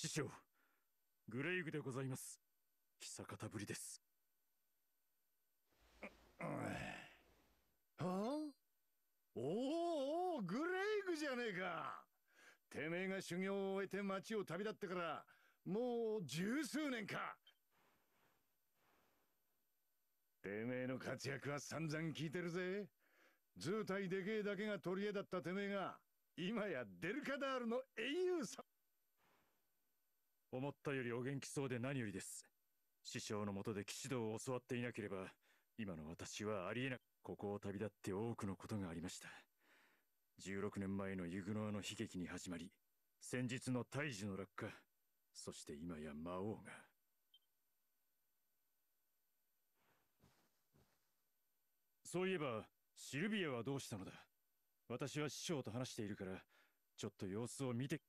師匠、グレイグでございます。久方ぶりです。 はあ、おお、グレイグじゃねえか。てめえが修行を終えて町を旅立ってからもう十数年か。てめえの活躍は散々聞いてるぜ。図体でけえだけが取り柄だったてめえが今やデルカダールの英雄さ。 思ったよりお元気そうで何よりです。師匠のもとで騎士道を教わっていなければ、今の私はありえなく、ここを旅立って多くのことがありました。16年前のユグノアの悲劇に始まり、先日の大樹の落下、そして今や魔王が。そういえば、シルビアはどうしたのだ。私は師匠と話しているから、ちょっと様子を見て。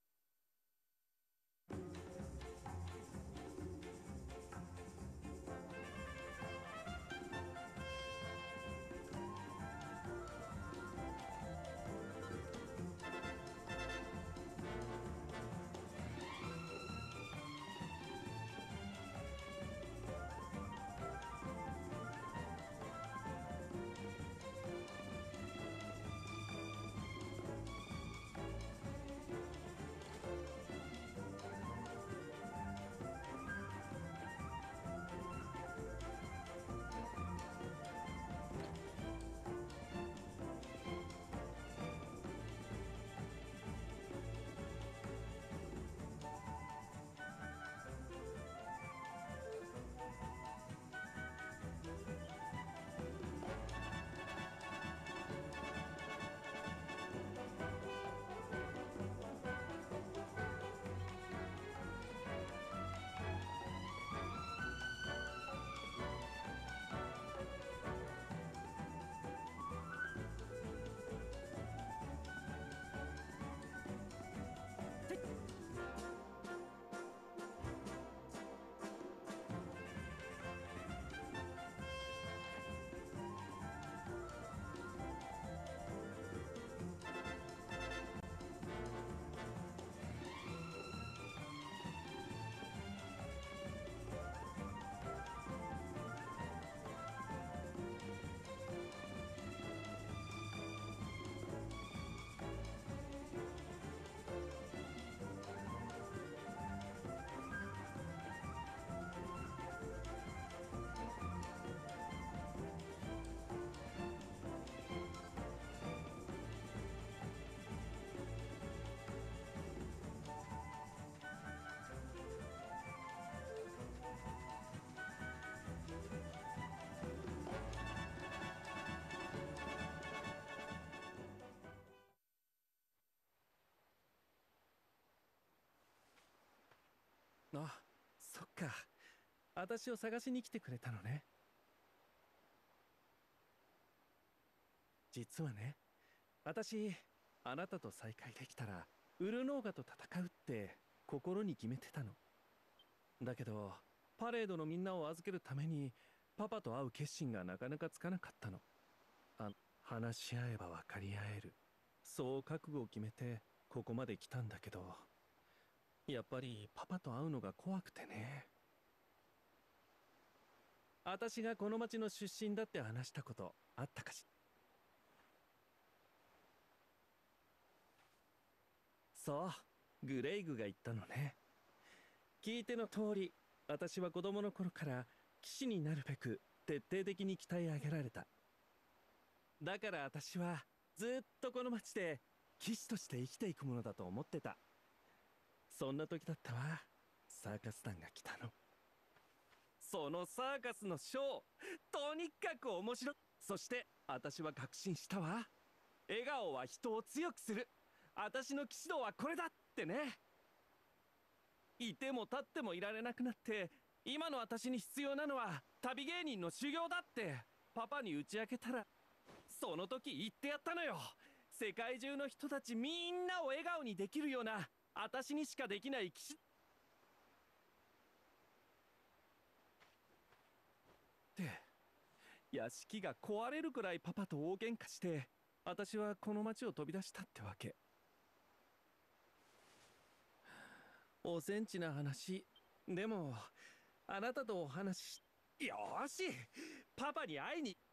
あ、そっか。私を探しに来てくれたのね。実はね、私、あなたと再会できたら、ウルノーガと戦うって心に決めてたの。だけど、パレードのみんなを預けるために、パパと会う決心がなかなかつかなかったの。話し合えば分かり合える。そう覚悟を決めて、ここまで来たんだけど、やっぱりパパと会うのが怖くてね。私がこの町の出身だって話したことあったかし。そう、グレイグが言ったのね。聞いての通り、私は子供の頃から騎士になるべく徹底的に鍛え上げられた。だから私はずっとこの町で騎士として生きていくものだと思ってた。そんな時だったわ。サーカス団が来たの。そのサーカスのショー、とにかく面白い。そして私は確信したわ。笑顔は人を強くする。私の騎士道はこれだってね。いても立ってもいられなくなって、今の私に必要なのは旅芸人の修行だってパパに打ち明けたら、その時言ってやったのよ。世界中の人たちみんなを笑顔にできるような私にしかできない騎士って。屋敷が壊れるくらいパパと大喧嘩して、私はこの町を飛び出したってわけ。 おセンチな話。でもあなたとお話し。よーし、パパに会いに。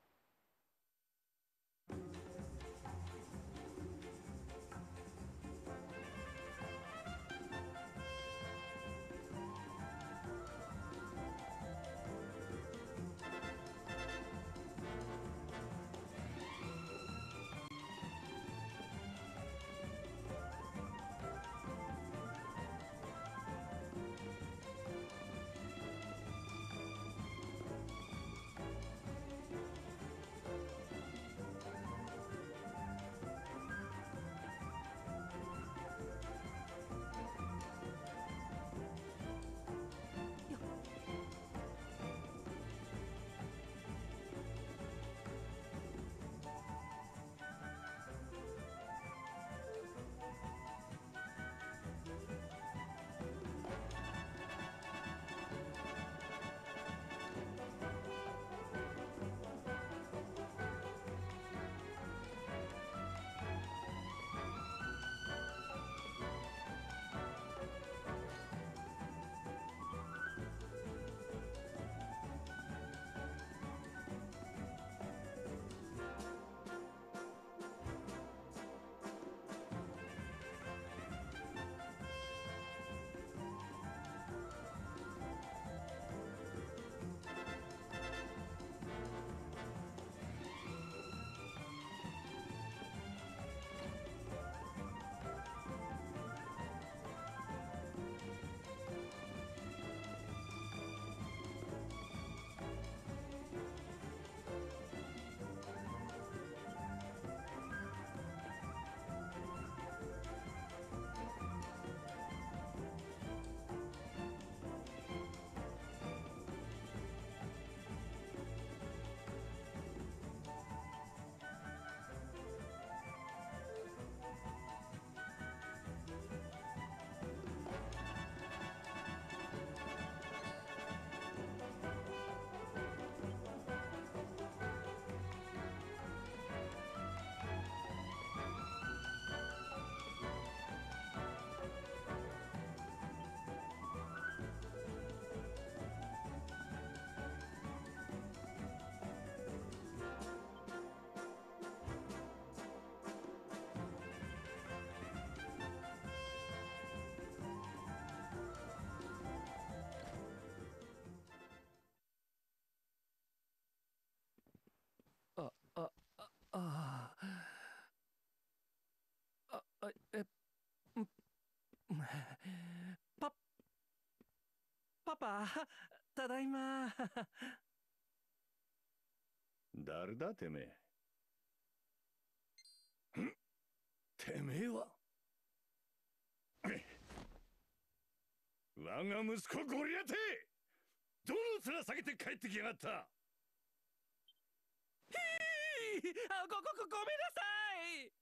あ、あ、あ、あ、あ、んパ、パパ、ただいま。 誰だてめえ。てめえは我が息子ゴリアテ、どの面下げて帰ってきやがった。 ごめんなさい。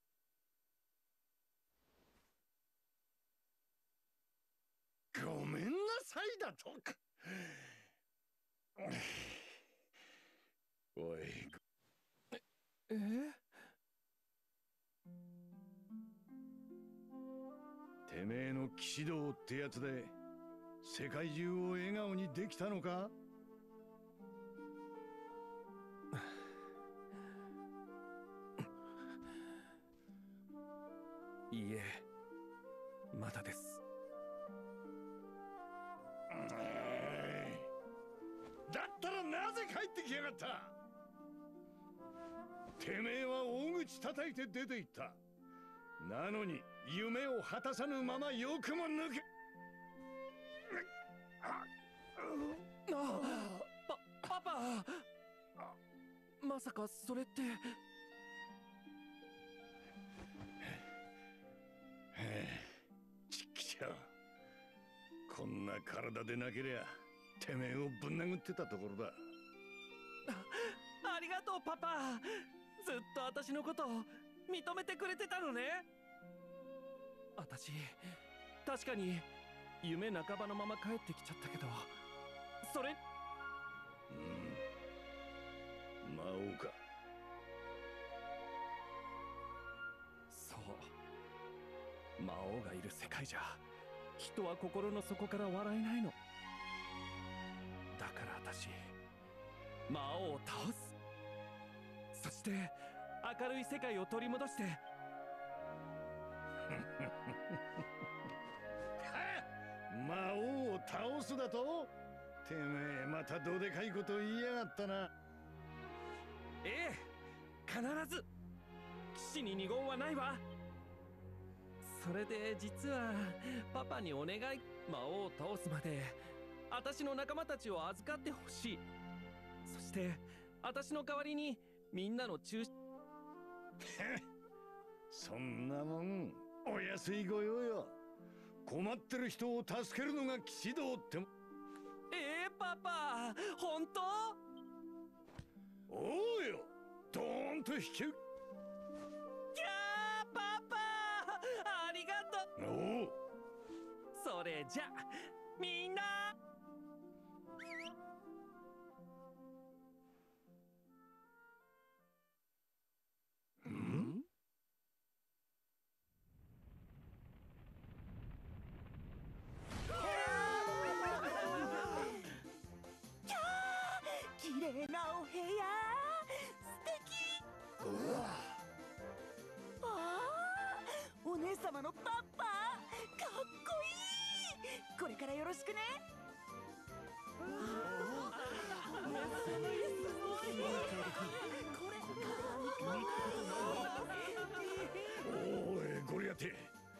ごめんなさいだと。おい、てめえの騎士道ってやつで世界中を笑顔にできたのか。 いいえ、まだです。 だったらなぜ帰ってきやがった。てめえは大口叩いて出て行った。なのに夢を果たさぬままよくも抜け。 パパ、まさかそれって。 ちっきしょう。こんな体でなけりゃてめえをぶん殴ってたところだ。 ありがとうパパ。ずっと私のことを認めてくれてたのね。私確かに夢半ばのまま帰ってきちゃったけど、それ魔王か。 そう、魔王がいる世界じゃ人は心の底から笑えないの。だから私、魔王を倒す。そして明るい世界を取り戻して。 魔王を倒すだと？てめえまたどでかいこと言いやがったな。 ええ、必ず。騎士に二言はないわ。それで実はパパにお願い。魔王を倒すまで私の仲間たちを預かってほしい。そして私の代わりにみんなの中心。 そんなもんお安いご用よ。困ってる人を助けるのが騎士道っても。 パパ、本当？ おうよ、ドーンと引き受け。 キャー、パパ、ありがとう。 おう。 それじゃみんな。 ん？ 綺麗なお部屋、素敵。ああ、お姉様のパパ、かっこいい。これからよろしくね。 おいゴリアテ。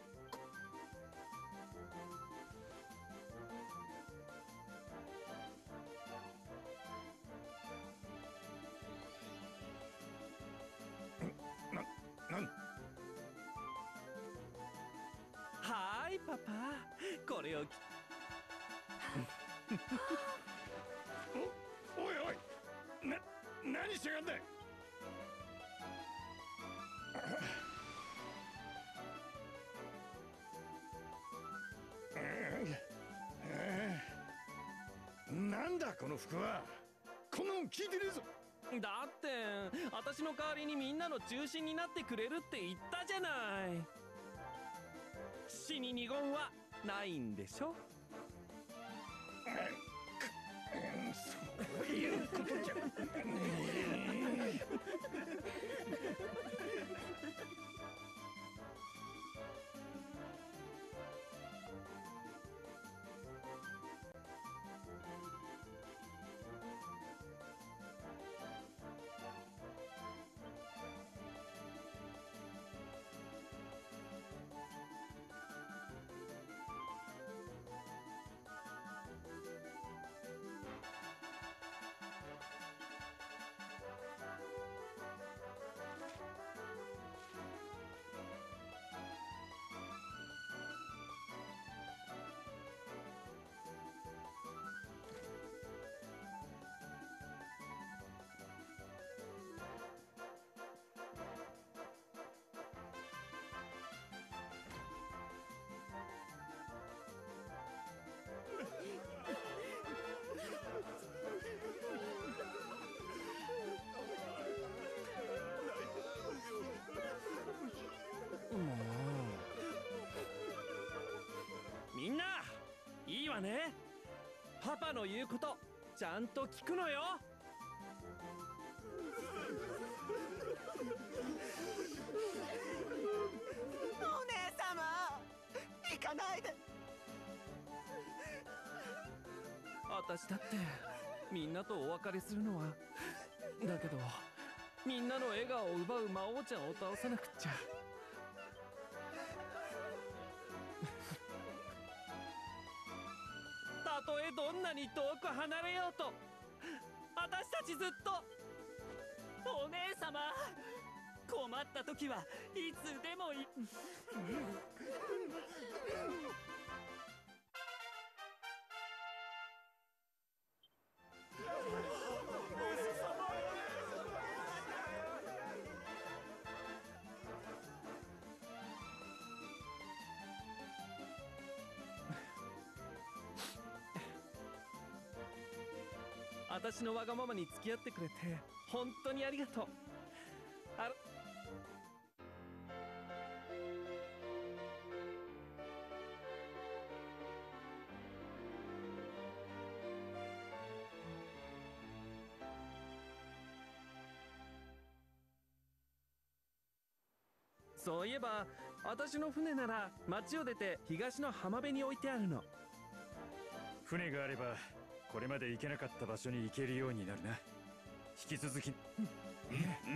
なんはーいパパ、これをおいおい、何しやがんだい。なんだこの服は。こんなもん聞いてねえぞ。 だって私の代わりにみんなの中心になってくれるって言ったじゃない。死に二言はないんでしょ。 そういうことじゃ。 みんないいわね。パパの言うことちゃんと聞くのよ。 お姉様、行かないで。 私だってみんなとお別れするのはだけど、みんなの笑顔を奪う魔王ちゃんを倒さなくっちゃ。たとえどんなに遠く離れようと私たちずっと。 お姉様、困った時はいつでもいい。 私のわがままに付き合ってくれて本当にありがとう。 そういえば私の船なら町を出て東の浜辺に置いてあるの。 船があればこれまで行けなかった場所に行けるようになるな。引き続き